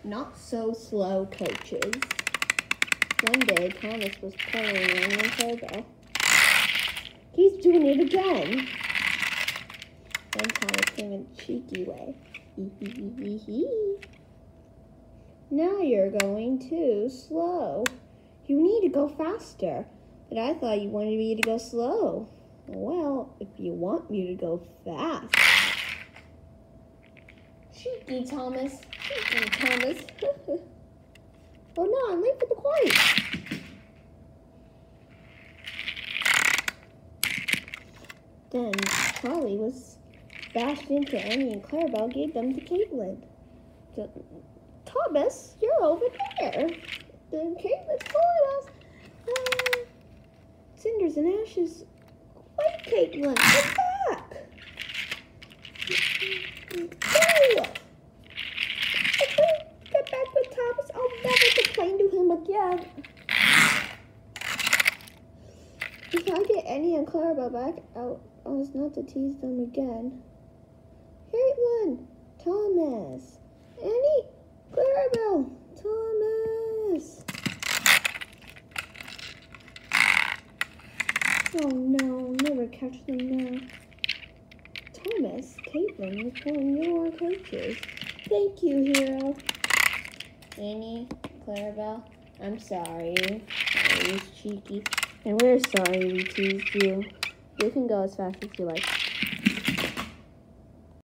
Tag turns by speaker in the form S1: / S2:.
S1: Not so slow coaches. One day, Thomas was playing on Clarabelle. He's doing it again. Then Thomas came in a cheeky way. Now you're going too slow. You need to go faster. But I thought you wanted me to go slow. Well, if you want me to go fast. Cheeky Thomas. Cheeky Thomas. Oh no, I'm late for the quiz. Then Charlie was bashed into Annie and Clarabelle gave them to Caitlin. Thomas, you're over there. Then Caitlin's calling us. Cinders and ashes. Wait, Caitlin, come back. No. Get back with Thomas. I'll never complain to him again. If I get Annie and Clarabelle back out, I was not to tease them again. Caitlin, Thomas, Annie, Clarabelle, Thomas. Oh no, never catch them now. Thomas, Caitlin was pulling you our coaches. Thank you, hero. Annie, Clarabelle, I'm sorry. I was cheeky. And we're sorry we teased you. You can go as fast as you like.